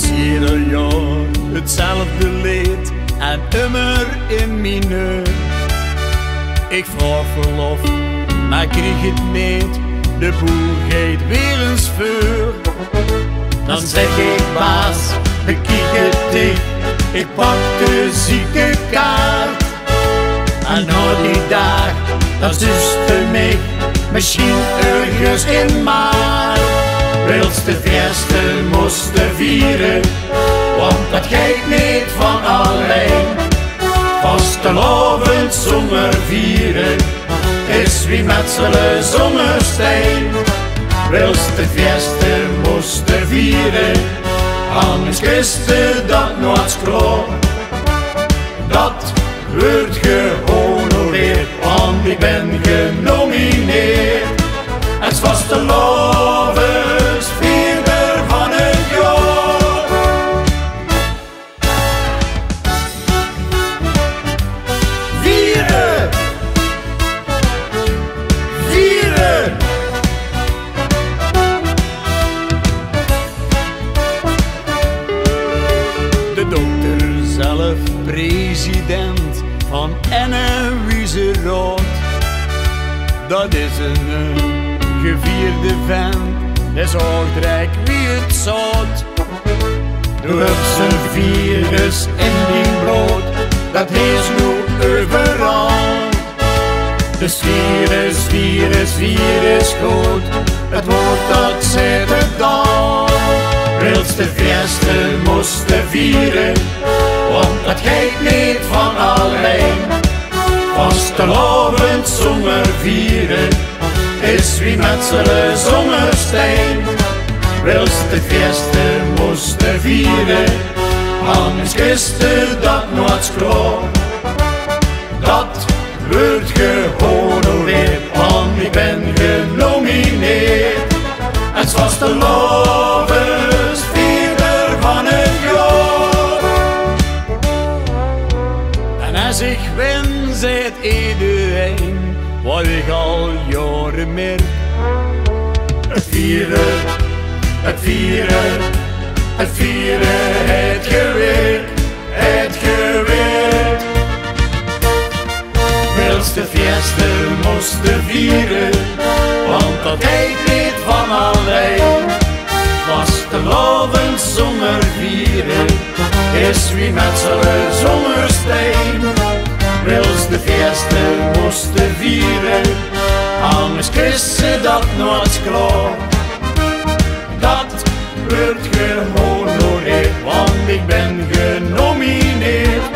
ieder jaar hetzelfde leed en immer in mineur. Ik vraag verlof, maar kreeg het niet, de boer geeft weer eens vuur. Dan zeg ik baas, bekijk het dicht, ik pak de ziekenkaart. En na die dag, dat zuste mij, misschien ergens in maart. Wilste feesten moesten vieren, want dat gaat niet van alleen. Vastelavond zomer vieren, is wie metselen zonder steen. Wilste feesten moesten vieren, anders kiste dat nooit klaar. Dat wordt gehonoreerd, want ik ben genomineerd. Het vastelavondsvierder van het jaar. Vieren! Vieren! De dokter zelf, president van NWZ Raad. Dat is een gevierde vent, is ordrijk wie het zout. Doe op zijn virus in die brood, dat is nu overal. Dus virus goed, het woord dat zit het dan. Wilste feesten moesten vieren, want dat gaat niet van alleen. Vastelavond zomer vieren, is wie metselen zonder steen. Wilste feesten moesten vieren, anders kiste dat nooit klaar. Dat wordt gehonoreerd, want ik ben genomineerd. Het vastelavondsvierder van het jaar. En als ik win, zegt iedereen wat ik al jaren merk. Het vieren, het vieren, het vieren, het gewerkt, het gewerkt. Wilste feesten moesten vieren, want dat heet niet van alleen. Vastelavond zomer vieren, is wie metselen zonder steen. Wilste feesten moesten vieren, anders kiste dat nooit klaar. Dat wordt gehonoreerd, want ik ben genomineerd.